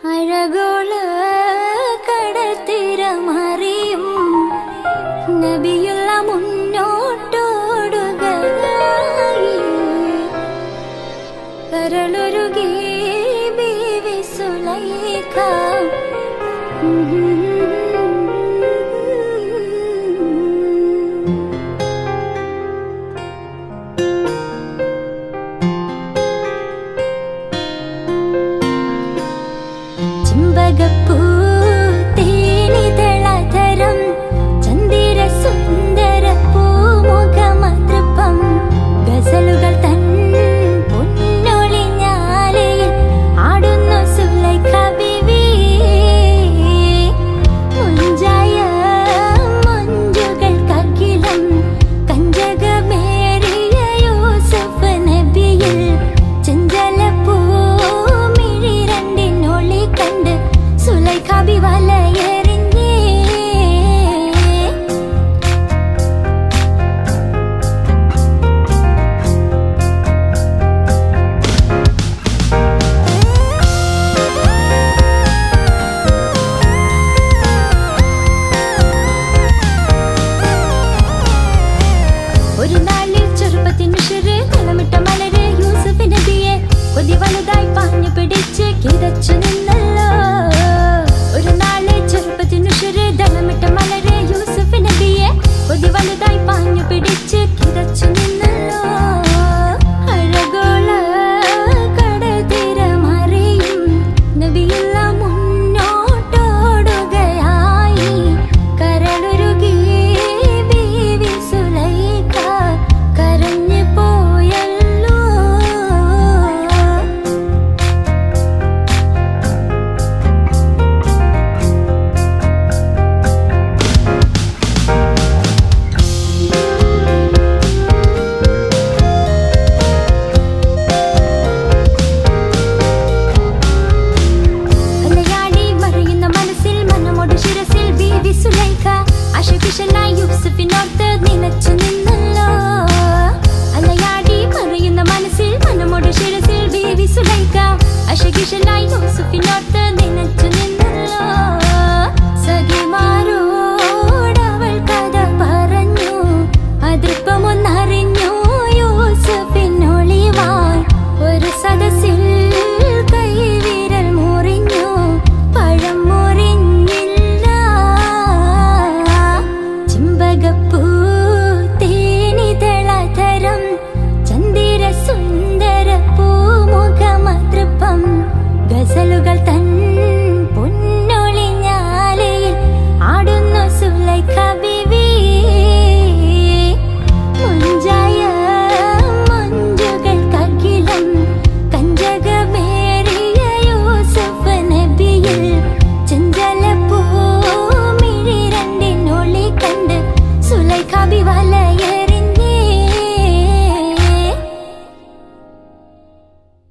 അഴകോള കടത്തിരമറിയും നബിയുള്ള മുന്നോട്ടോടുകയായി കരളൊരുകി ബീവി സുലൈഖ ചെമ്പകപ്പൂ തേനിതളധരം ചന്ദിര സുന്ദര പൂമുഖമതൃപ്പം ഗസലുകൾ തൻ പൊന്നൊളിഞ്ഞാലയിൽ ആടുന്നു സുലൈഖ ബീവി മുഞ്ചായ മഞ്ജുകൾക്കഖിലം കഞ്ചകമേറിയ യൂസഫ് നബിയിൽ ചെഞ്ചലപ്പൂ മിഴിരണ്ടിനൊളി കണ്ട് സുലൈഖ ബി വലയെറിഞ്ഞേ ഒരു നാളിൽ ചെറുപ്പത്തിനുശിറ് തലമിട്ട മലര് യൂസഫ് നബിയെ കൊതി വലുതായി പാഞ്ഞു പിടിച്ച് കിതച്ചു നിന്നല്ലോ. ഒരു നാളിൽ ചെറുപ്പത്തിനുശിറ് തലമിട്ട മലര് യൂസഫ് നബിയെ കൊതി വലുതായി പാഞ്ഞു പിടിച്ച് കിതച്ചു നിന്നല്ലോ. അഴകോള കടത്തിരമറിയും നബിയുള്ള മുന്നോട്ടോടുകയായി കരളൊരുകി ബീവി സുലൈഖ കരഞ്ഞു പോയല്ലോ. അലയാടി മറിയുന്ന മനസ്സിൽ മനമോട് ശിരസിൽ ബീവി സുലൈഖ അശകിഷനായി യൂസഫിനോർത്ത് നിലച്ചു നിന്നല്ലോ. അലയാടി മറിയുന്ന മനസ്സിൽ മനമോട് ശിരസിൽ ബീവി സുലൈഖ അശകിഷനായി യൂസഫിനോർത്ത് നിലച്ചു നിന്നല്ലോ. സഖിമാരോടവൾ കഥ പറഞ്ഞു അതൃപ്പമൊന്നറിഞ്ഞു